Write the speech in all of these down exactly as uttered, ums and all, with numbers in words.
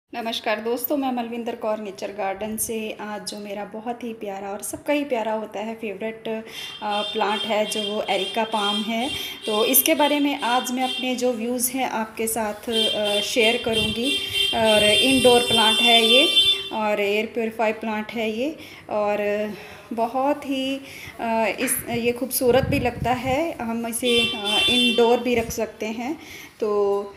नमस्कार दोस्तों, मैं मलविंदर कौर नेचर गार्डन से। आज जो मेरा बहुत ही प्यारा और सबका ही प्यारा होता है फेवरेट प्लांट है जो वो एरिका पाम है। तो इसके बारे में आज मैं अपने जो व्यूज़ हैं आपके साथ शेयर करूंगी। और इंडोर प्लांट है ये और एयर प्योरीफाई प्लांट है ये, और बहुत ही इस ये खूबसूरत भी लगता है। हम इसे इंडोर भी रख सकते हैं। तो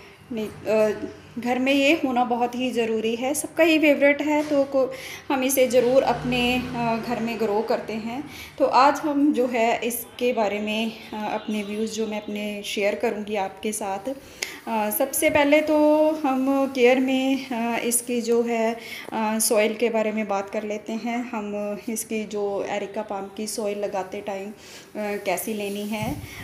घर में ये होना बहुत ही ज़रूरी है, सबका ही फेवरेट है। तो को हम इसे ज़रूर अपने घर में ग्रो करते हैं। तो आज हम जो है इसके बारे में अपने व्यूज़ जो मैं अपने शेयर करूंगी आपके साथ। सबसे पहले तो हम केयर में इसकी जो है सॉइल के बारे में बात कर लेते हैं। हम इसकी जो एरिका पाम की सॉइल लगाते टाइम कैसी लेनी है।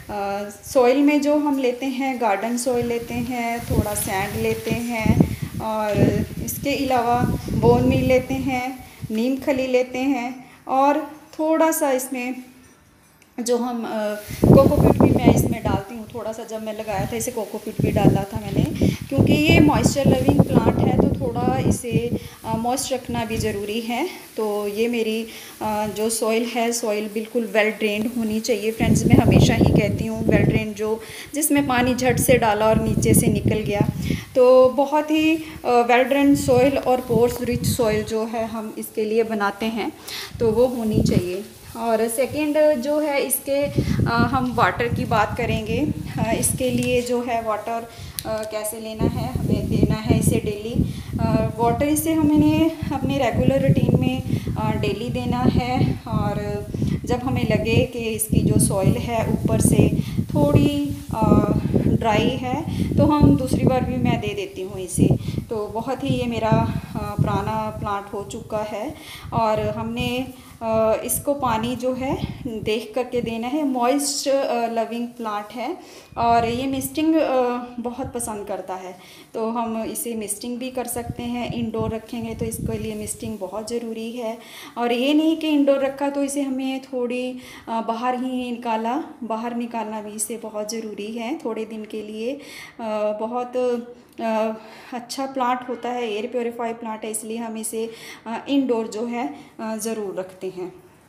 सॉइल में जो हम लेते हैं गार्डन सॉइल लेते हैं, थोड़ा सैंड लेते हैं, और इसके अलावा बोन मील लेते हैं, नीम खली लेते हैं, और थोड़ा सा इसमें जो हम कोकोपीट भी मैं इसमें डालती हूँ। थोड़ा सा जब मैं लगाया था इसे कोकोपीट भी डाला था मैंने, क्योंकि ये मॉइस्चर लविंग प्लांट है तो थोड़ा इसे मॉइस्ट रखना भी ज़रूरी है। तो ये मेरी जो सॉइल है, सॉइल बिल्कुल वेल ड्रेन्ड होनी चाहिए फ्रेंड्स। मैं हमेशा ही कहती हूँ वेल ड्रेन्ड, जो जिसमें पानी झट से डाला और नीचे से निकल गया। तो बहुत ही वेल ड्रेन्ड सॉइल और पोर्स रिच सॉइल जो है हम इसके लिए बनाते हैं, तो वो होनी चाहिए। और सेकंड जो है इसके आ, हम वाटर की बात करेंगे। आ, इसके लिए जो है वाटर आ, कैसे लेना है, हमें देना है इसे डेली वाटर। इसे हमें अपने रेगुलर रूटीन में डेली देना है। और जब हमें लगे कि इसकी जो सॉइल है ऊपर से थोड़ी ड्राई है तो हम दूसरी बार भी मैं दे देती हूँ इसे। तो बहुत ही ये मेरा पुराना प्लांट हो चुका है, और हमने इसको पानी जो है देख करके देना है। मॉइस्ट लविंग प्लांट है और ये मिस्टिंग बहुत पसंद करता है, तो हम इसे मिस्टिंग भी कर सकते हैं। इंडोर रखेंगे तो इसके लिए मिस्टिंग बहुत ज़रूरी है। और ये नहीं कि इंडोर रखा तो इसे हमें थोड़ी बाहर ही निकाला, बाहर निकालना भी इसे बहुत ज़रूरी है थोड़े दिन के लिए। बहुत अच्छा प्लांट होता है, एयर प्योरीफाई प्लांट है, इसलिए हम इसे इंडोर जो है ज़रूर रखते हैं।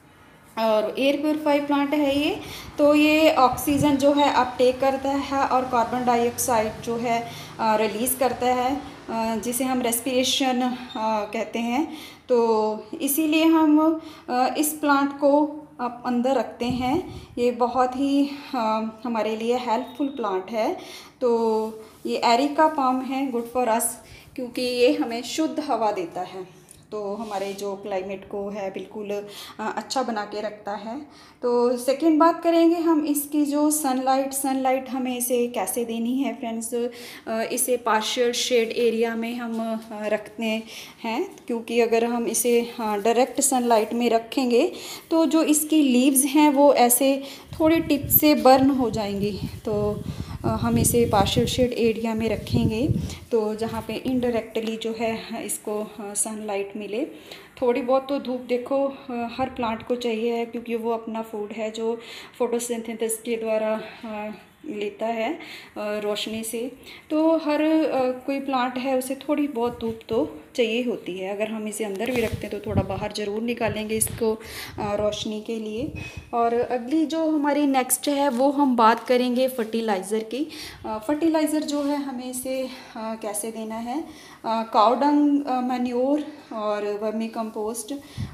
और एयर प्योरीफाई प्लांट है ये, तो ये ऑक्सीजन जो है अपटेक करता है और कार्बन डाइऑक्साइड जो है रिलीज़ करता है, जिसे हम रेस्पिरेशन कहते हैं। तो इसीलिए हम इस प्लांट को आप अंदर रखते हैं। ये बहुत ही हमारे लिए हेल्पफुल प्लांट है। तो ये एरिका पाम है, गुड फॉर अस, क्योंकि ये हमें शुद्ध हवा देता है। तो हमारे जो क्लाइमेट को है बिल्कुल अच्छा बना के रखता है। तो सेकंड बात करेंगे हम इसकी जो सनलाइट सनलाइट हमें इसे कैसे देनी है फ्रेंड्स। इसे पार्शियल शेड एरिया में हम रखते हैं, क्योंकि अगर हम इसे डायरेक्ट सनलाइट में रखेंगे तो जो इसकी लीव्स हैं वो ऐसे थोड़ी टिप से बर्न हो जाएंगी। तो हम इसे पार्शियल शेड एरिया में रखेंगे, तो जहाँ पे इनडायरेक्टली जो है इसको सनलाइट मिले। थोड़ी बहुत तो धूप देखो हर प्लांट को चाहिए है, क्योंकि वो अपना फूड है जो फोटोसिंथेसिस के द्वारा लेता है रोशनी से। तो हर कोई प्लांट है उसे थोड़ी बहुत धूप तो चाहिए होती है। अगर हम इसे अंदर भी रखते हैं तो थोड़ा बाहर ज़रूर निकालेंगे इसको रोशनी के लिए। और अगली जो हमारी नेक्स्ट है वो हम बात करेंगे फर्टिलाइज़र की। फर्टिलाइज़र जो है हमें इसे कैसे देना है। काऊ डंग मैन्योर और वर्मी कंपोस्ट,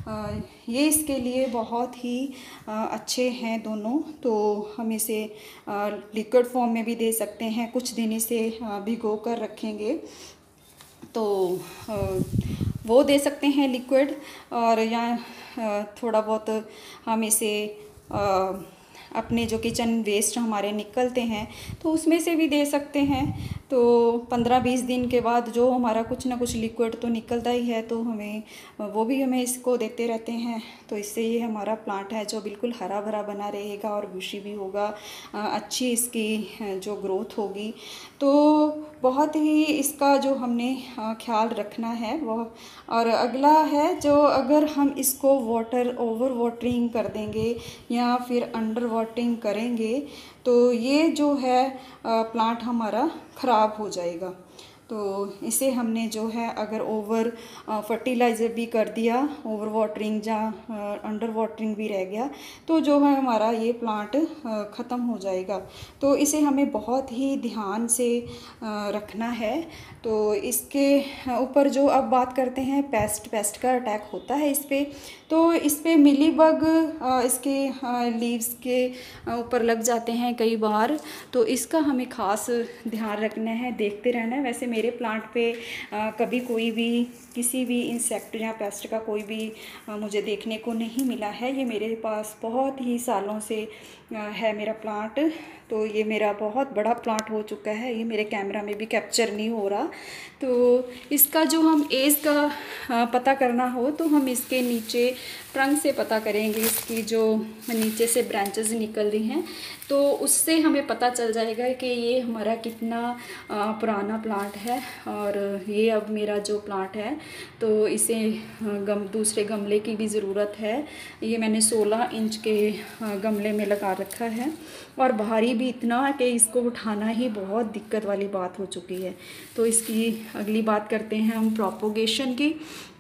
ये इसके लिए बहुत ही अच्छे हैं दोनों। तो हम इसे लिक्विड फॉर्म में भी दे सकते हैं, कुछ दिन इसे भिगो कर रखेंगे तो वो दे सकते हैं लिक्विड। और या थोड़ा बहुत हम इसे अपने जो किचन वेस्ट हमारे निकलते हैं तो उसमें से भी दे सकते हैं। तो पंद्रह बीस दिन के बाद जो हमारा कुछ ना कुछ लिक्विड तो निकलता ही है, तो हमें वो भी हमें इसको देते रहते हैं। तो इससे ये हमारा प्लांट है जो बिल्कुल हरा भरा बना रहेगा और बुशी भी होगा, अच्छी इसकी जो ग्रोथ होगी। तो बहुत ही इसका जो हमने ख्याल रखना है वो। और अगला है जो अगर हम इसको वाटर ओवर वाटरिंग कर देंगे या फिर अंडर वाटरिंग करेंगे तो ये जो है प्लांट हमारा ख़राब हो जाएगा। तो इसे हमने जो है अगर ओवर फर्टिलाइज़र भी कर दिया, ओवर वाटरिंग या अंडर वाटरिंग भी रह गया तो जो है हमारा ये प्लांट ख़त्म हो जाएगा। तो इसे हमें बहुत ही ध्यान से रखना है। तो इसके ऊपर जो अब बात करते हैं, पेस्ट पेस्ट का अटैक होता है इस पर, तो इस पर मिलीबग इसके लीव्स के ऊपर लग जाते हैं कई बार, तो इसका हमें ख़ास ध्यान रखना है, देखते रहना है। वैसे मेरे प्लांट पे आ, कभी कोई भी किसी भी इंसेक्ट या पेस्ट का कोई भी आ, मुझे देखने को नहीं मिला है। ये मेरे पास बहुत ही सालों से आ, है मेरा प्लांट। तो ये मेरा बहुत बड़ा प्लांट हो चुका है, ये मेरे कैमरा में भी कैप्चर नहीं हो रहा। तो इसका जो हम एज का पता करना हो तो हम इसके नीचे ट्रंक से पता करेंगे, इसकी जो नीचे से ब्रांचेस निकल रही हैं तो उससे हमें पता चल जाएगा कि ये हमारा कितना पुराना प्लांट है। और ये अब मेरा जो प्लांट है तो इसे गम दूसरे गमले की भी ज़रूरत है। ये मैंने सोलह इंच के गमले में लगा रखा है और भारी भी इतना कि इसको उठाना ही बहुत दिक्कत वाली बात हो चुकी है। तो इसकी अगली बात करते हैं हम प्रोपोगेशन की।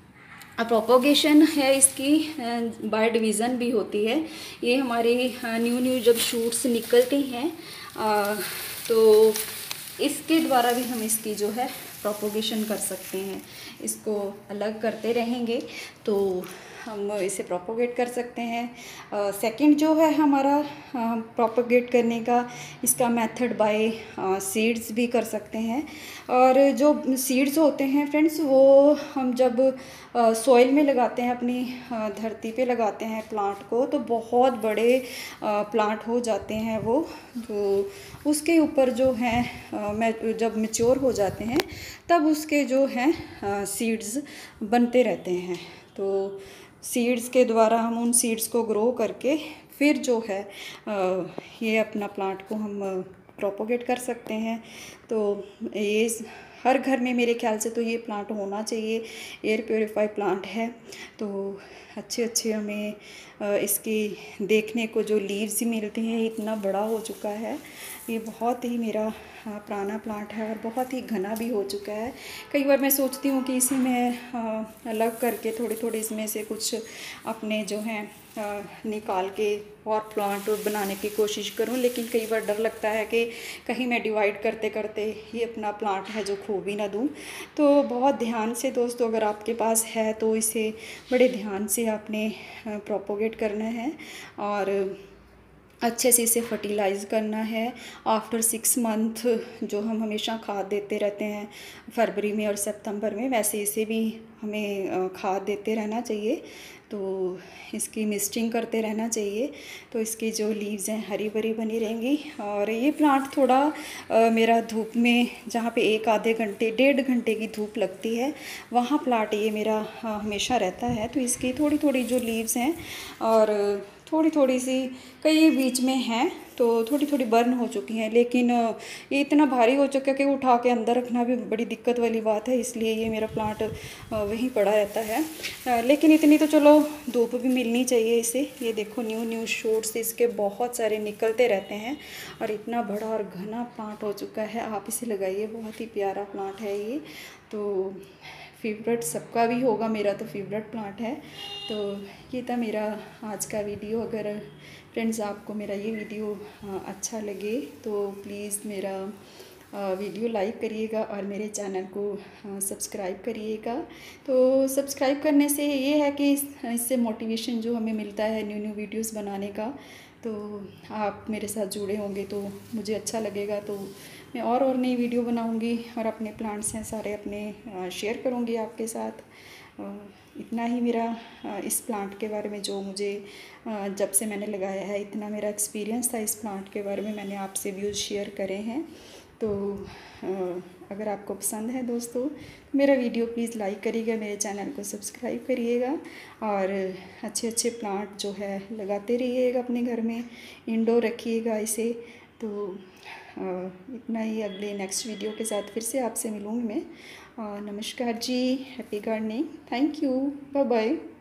प्रोपोगेशन है इसकी बाय डिवीज़न भी होती है। ये हमारे न्यू न्यू जब शूट्स निकलते हैं आ, तो इसके द्वारा भी हम इसकी जो है प्रोपोगेशन कर सकते हैं। इसको अलग करते रहेंगे तो हम इसे प्रोपोगेट कर सकते हैं। सेकंड जो है हमारा प्रोपोगेट करने का इसका मेथड बाय सीड्स भी कर सकते हैं। और जो सीड्स होते हैं फ्रेंड्स वो हम जब सॉइल में लगाते हैं, अपनी धरती पे लगाते हैं प्लांट को, तो बहुत बड़े प्लांट हो जाते हैं वो। तो उसके ऊपर जो हैं जब मैच्योर हो जाते हैं तब उसके जो हैं सीड्स बनते रहते हैं। तो सीड्स के द्वारा हम उन सीड्स को ग्रो करके फिर जो है ये अपना प्लांट को हम प्रोपोगेट कर सकते हैं। तो ये हर घर में मेरे ख्याल से तो ये प्लांट होना चाहिए। एयर प्योरीफाई प्लांट है तो अच्छे अच्छे हमें इसकी देखने को जो लीव्स मिलते हैं, इतना बड़ा हो चुका है। ये बहुत ही मेरा पुराना प्लांट है और बहुत ही घना भी हो चुका है। कई बार मैं सोचती हूँ कि इसे मैं अलग करके थोड़ी थोड़ी इसमें से कुछ अपने जो हैं निकाल के और प्लांट बनाने की कोशिश करूं, लेकिन कई बार डर लगता है कि कहीं मैं डिवाइड करते करते ये अपना प्लांट है जो खो भी ना दूं। तो बहुत ध्यान से दोस्तों, अगर आपके पास है तो इसे बड़े ध्यान से आपने प्रोपोगेट करना है और अच्छे से इसे फर्टिलाइज़ करना है। आफ्टर सिक्स मंथ जो हम हमेशा खाद देते रहते हैं फरवरी में और सितंबर में, वैसे इसे भी हमें खाद देते रहना चाहिए। तो इसकी मिस्टिंग करते रहना चाहिए तो इसकी जो लीव्स हैं हरी भरी बनी रहेंगी। और ये प्लांट थोड़ा आ, मेरा धूप में, जहाँ पे एक आधे घंटे डेढ़ घंटे की धूप लगती है वहाँ प्लांट ये मेरा आ, हमेशा रहता है। तो इसकी थोड़ी थोड़ी जो लीव्स हैं और थोड़ी थोड़ी सी कई बीच में हैं तो थोड़ी थोड़ी बर्न हो चुकी हैं, लेकिन ये इतना भारी हो चुका है कि उठा के अंदर रखना भी बड़ी दिक्कत वाली बात है, इसलिए ये मेरा प्लांट वहीं पड़ा रहता है। लेकिन इतनी तो चलो धूप भी मिलनी चाहिए इसे। ये देखो न्यू न्यू शूट्स इसके बहुत सारे निकलते रहते हैं और इतना बड़ा और घना प्लांट हो चुका है। आप इसे लगाइए, बहुत ही प्यारा प्लांट है ये। तो फेवरेट सबका भी होगा, मेरा तो फेवरेट प्लांट है। तो ये था मेरा आज का वीडियो। अगर फ्रेंड्स आपको मेरा ये वीडियो अच्छा लगे तो प्लीज़ मेरा वीडियो लाइक करिएगा और मेरे चैनल को सब्सक्राइब करिएगा। तो सब्सक्राइब करने से ये है कि इससे मोटिवेशन जो हमें मिलता है न्यू न्यू वीडियोस बनाने का, तो आप मेरे साथ जुड़े होंगे तो मुझे अच्छा लगेगा। तो मैं और और नई वीडियो बनाऊंगी और अपने प्लांट्स हैं सारे अपने शेयर करूंगी आपके साथ। इतना ही मेरा इस प्लांट के बारे में, जो मुझे जब से मैंने लगाया है इतना मेरा एक्सपीरियंस था इस प्लांट के बारे में, मैंने आपसे व्यूज़ शेयर करे हैं। तो अगर आपको पसंद है दोस्तों मेरा वीडियो प्लीज़ लाइक करिएगा, मेरे चैनल को सब्सक्राइब करिएगा और अच्छे अच्छे प्लांट जो है लगाते रहिएगा अपने घर में, इंडोर रखिएगा इसे। तो इतना ही, अगले नेक्स्ट वीडियो के साथ फिर से आपसे मिलूँगी मैं। नमस्कार जी, happy gardening, thank you, bye bye.